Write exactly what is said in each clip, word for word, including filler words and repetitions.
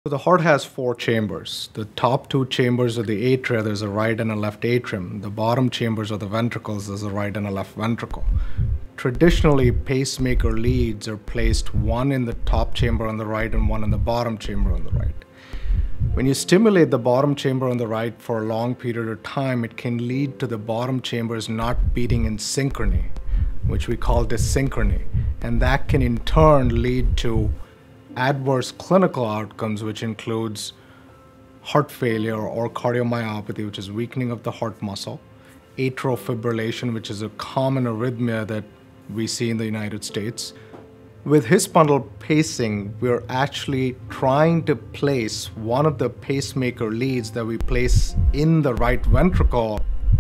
So the heart has four chambers. The top two chambers are the atria, there's a right and a left atrium. The bottom chambers are the ventricles, there's a right and a left ventricle. Traditionally, pacemaker leads are placed one in the top chamber on the right and one in the bottom chamber on the right. When you stimulate the bottom chamber on the right for a long period of time, it can lead to the bottom chambers not beating in synchrony, which we call dyssynchrony. And that can in turn lead to adverse clinical outcomes, which includes heart failure or cardiomyopathy, which is weakening of the heart muscle, atrial fibrillation, which is a common arrhythmia that we see in the United States. With his bundle pacing, we're actually trying to place one of the pacemaker leads that we place in the right ventricle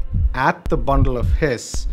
at the bundle of His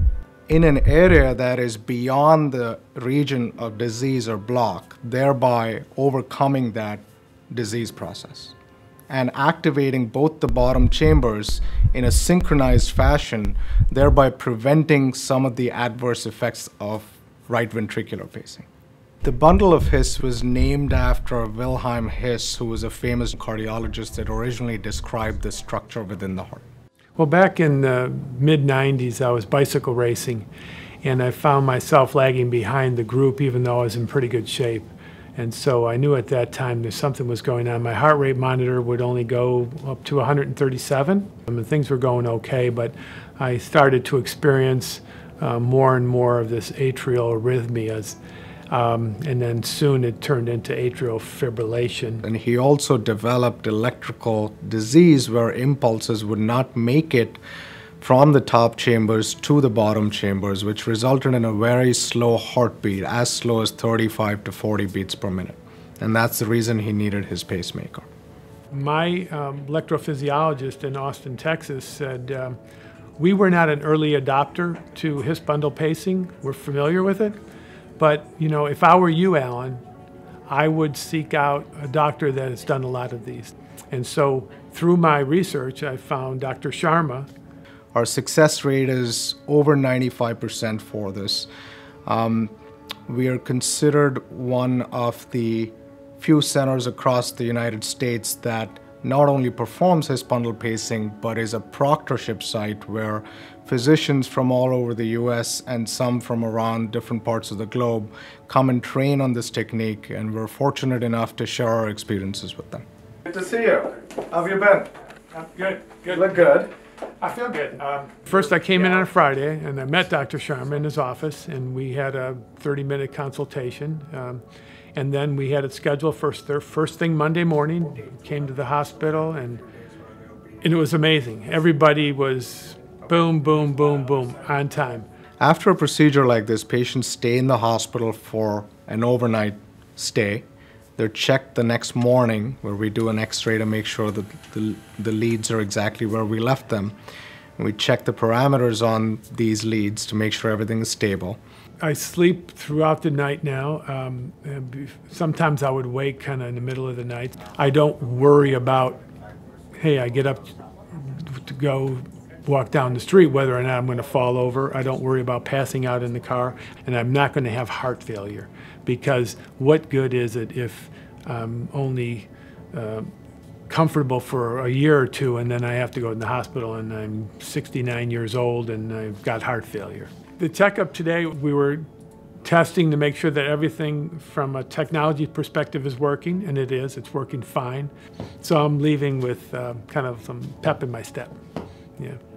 in an area that is beyond the region of disease or block, thereby overcoming that disease process and activating both the bottom chambers in a synchronized fashion, thereby preventing some of the adverse effects of right ventricular pacing. The bundle of His was named after Wilhelm His, who was a famous cardiologist that originally described the structure within the heart. Well, back in the mid nineties, I was bicycle racing, and I found myself lagging behind the group even though I was in pretty good shape. And so I knew at that time that something was going on. My heart rate monitor would only go up to one hundred thirty-seven. I mean, things were going okay, but I started to experience uh, more and more of this atrial arrhythmias. Um, and then soon it turned into atrial fibrillation. And he also developed electrical disease where impulses would not make it from the top chambers to the bottom chambers, which resulted in a very slow heartbeat, as slow as thirty-five to forty beats per minute. And that's the reason he needed his pacemaker. My um, electrophysiologist in Austin, Texas said, um, we were not an early adopter to his bundle pacing. We're familiar with it. But, you know, if I were you, Alan, I would seek out a doctor that has done a lot of these. And so through my research, I found Doctor Sharma. Our success rate is over ninety-five percent for this. Um, we are considered one of the few centers across the United States that not only performs his bundle pacing, but is a proctorship site where physicians from all over the U S and some from around different parts of the globe come and train on this technique, and we're fortunate enough to share our experiences with them. Good to see you. How have you been? I'm good, good. You look good. I feel good. Um, first, I came in on a Friday, and I met Doctor Sharma in his office, and we had a thirty minute consultation. Um, and then we had it scheduled for first thing Monday morning. Came to the hospital, and, and it was amazing. Everybody was boom, boom, boom, boom, on time. After a procedure like this, patients stay in the hospital for an overnight stay. They're checked the next morning where we do an x-ray to make sure that the, the leads are exactly where we left them. And we check the parameters on these leads to make sure everything is stable. I sleep throughout the night now. Um, sometimes I would wake kind of in the middle of the night. I don't worry about, hey, I get up to go walk down the street, whether or not I'm going to fall over. I don't worry about passing out in the car, and I'm not going to have heart failure, because what good is it if I'm only uh, comfortable for a year or two and then I have to go to the hospital and I'm sixty-nine years old and I've got heart failure. The checkup today, we were testing to make sure that everything from a technology perspective is working, and it is. It's working fine. So I'm leaving with uh, kind of some pep in my step. Yeah.